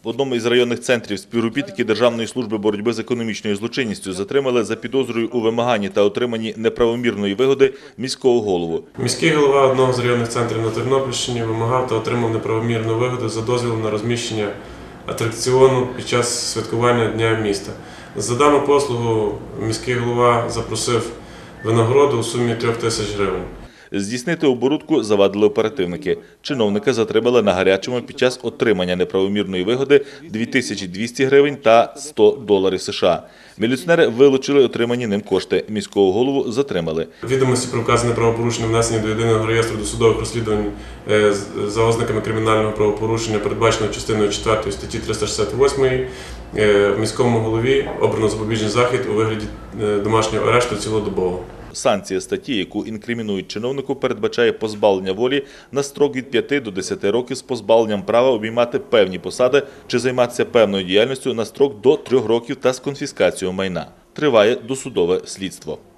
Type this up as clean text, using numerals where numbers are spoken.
В одному із районних центрів співробітники Державної служби боротьби з економічною злочинністю затримали за підозрою у вимаганні та отриманні неправомірної вигоди міського голову. Міський голова одного з районних центрів на Тернопільщині вимагав та отримав неправомірну вигоду за дозвіл на розміщення атракціону під час святкування Дня міста. За дану послугу міський голова запросив винагороду у сумі 3 тисяч гривень. Здійснити оборудку завадили оперативники. Чиновника затримали на гарячому під час отримання неправомірної вигоди 2200 гривень та $100 США. Міліціонери вилучили отримані ним кошти. Міського голову затримали. Відомості про вказане правопорушення внесені до єдиного реєстру досудових розслідувань за ознаками кримінального правопорушення, передбаченого частиною 4 статті 368. Міському голові обрано запобіжний захід у вигляді домашнього арешту цілодобово. Санкція статті, яку інкримінують чиновнику, передбачає позбавлення волі на строк від 5 до 10 років з позбавленням права обіймати певні посади чи займатися певною діяльністю на строк до 3 років та з конфіскацією майна. Триває досудове слідство.